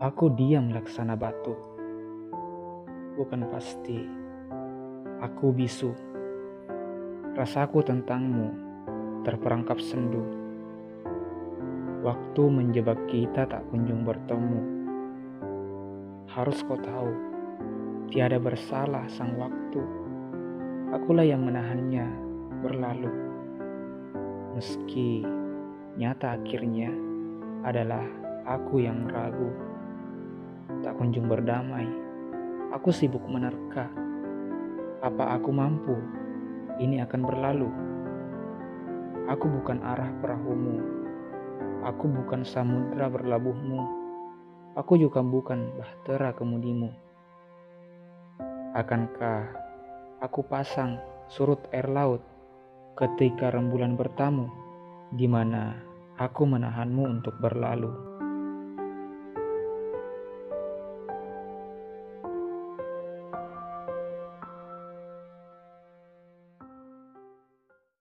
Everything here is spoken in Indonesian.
Aku diam laksana batu, bukan pasti. Aku bisu, rasaku tentangmu terperangkap sendu. Waktu menjebak kita tak kunjung bertemu. Harus kau tahu, tiada bersalah sang waktu. Akulah yang menahannya berlalu. Meski nyata akhirnya adalah aku yang ragu. Tak kunjung berdamai, aku sibuk menerka. Apa aku mampu? Ini akan berlalu. Aku bukan arah perahumu. Aku bukan samudra berlabuhmu. Aku juga bukan bahtera kemudimu. Akankah aku pasang surut air laut ketika rembulan bertamu, di mana aku menahanmu untuk berlalu?